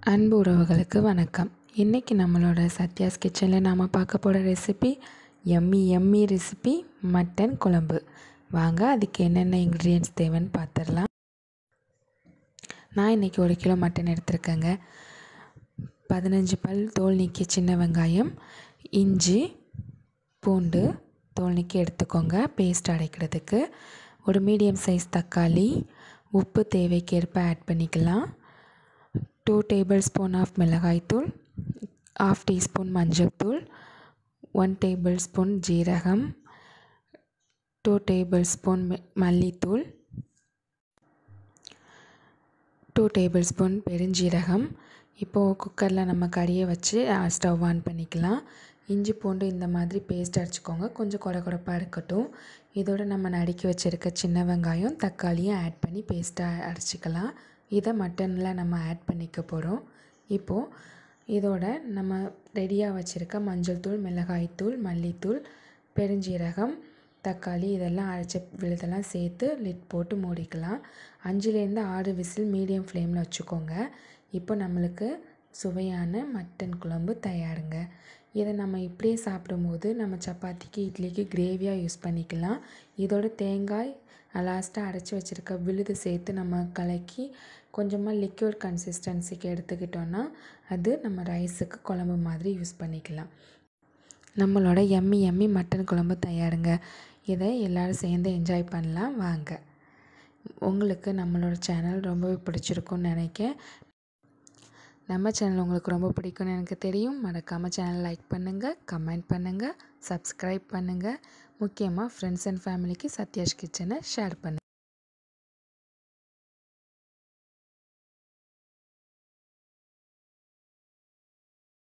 அன்பு உறவுகளுக்கு வணக்கம். இன்றைக்கி நம்மளோட சத்யாஸ் கிச்சனில் நாம் பார்க்க போகிற ரெசிபி எம்மி ரெசிபி மட்டன் குழம்பு. வாங்க அதுக்கு என்னென்ன இன்க்ரீடியன்ட்ஸ் தேவைன்னு பார்த்துடலாம். நான் இன்றைக்கி 1 கிலோ மட்டன் எடுத்திருக்கேங்க. 15 பல் தோல் நீக்கிய சின்ன வெங்காயம், இஞ்சி பூண்டு தோல் நீக்கி எடுத்துக்கோங்க பேஸ்ட் அரைக்கிறதுக்கு. ஒரு மீடியம் சைஸ் தக்காளி, உப்பு தேவைக்கேற்ப ஆட் பண்ணிக்கலாம். 2 tablespoon ஆஃப் மிளகாய்த்தூள், 1/2 teaspoon மஞ்சள் தூள், 1 tablespoon ஜீரகம், 2 tablespoon மல்லித்தூள், 2 tablespoon பெருஞ்சீரகம். இப்போது குக்கரில் நம்ம கறியை வச்சு ஸ்டவ் ஆன் பண்ணிக்கலாம். இஞ்சி பூண்டு இந்த மாதிரி பேஸ்ட் அரைச்சிக்கோங்க. கொஞ்சம் கொடப்பாக இருக்கட்டும். இதோட நம்ம நறுக்கி வச்சுருக்க சின்ன வெங்காயம் தக்காளியும் ஆட் பண்ணி பேஸ்ட்டாக அரைச்சிக்கலாம். இதை மட்டனில் நம்ம ஆட் பண்ணிக்க போகிறோம். இப்போது இதோட நம்ம ரெடியாக வச்சுருக்க மஞ்சள் தூள், மிளகாய்த்தூள், மல்லித்தூள், பெருஞ்சீரகம், தக்காளி இதெல்லாம் அரைச்ச விழுதெல்லாம் சேர்த்து லிட் போட்டு மூடிக்கலாம். 5லேருந்து 6 விசில் மீடியம் ஃப்ளேமில் வச்சுக்கோங்க. இப்போ நம்மளுக்கு சுவையான மட்டன் குழம்பு தயாருங்க. இதை நம்ம இப்படியே சாப்பிடும்போது நம்ம சப்பாத்திக்கு இட்லிக்கு கிரேவியாக யூஸ் பண்ணிக்கலாம். இதோட தேங்காய் லாஸ்ட்டாக அரைச்சி வச்சுருக்க விழுது சேர்த்து நம்ம கலக்கி கொஞ்சமாக லிக்விட் கன்சிஸ்டன்சிக்கு எடுத்துக்கிட்டோன்னா அது நம்ம ரைஸுக்கு குழம்பு மாதிரி யூஸ் பண்ணிக்கலாம். நம்மளோட எம்மி மட்டன் குழம்பு தயாருங்க. இதை எல்லோரும் சேர்ந்து என்ஜாய் பண்ணலாம் வாங்க. உங்களுக்கு நம்மளோட சேனல் ரொம்பவே பிடிச்சிருக்குன்னு நினைக்கிறேன். நம்ம சேனல் உங்களுக்கு ரொம்ப பிடிக்கும்னு எனக்கு தெரியும். மறக்காமல் சேனல் லைக் பண்ணுங்கள், கமெண்ட் பண்ணுங்கள், சப்ஸ்கிரைப் பண்ணுங்கள். முக்கியமாக ஃப்ரெண்ட்ஸ் அண்ட் ஃபேமிலிக்கு சத்யாஸ் கிச்சனை ஷேர் பண்ணுங்கள்.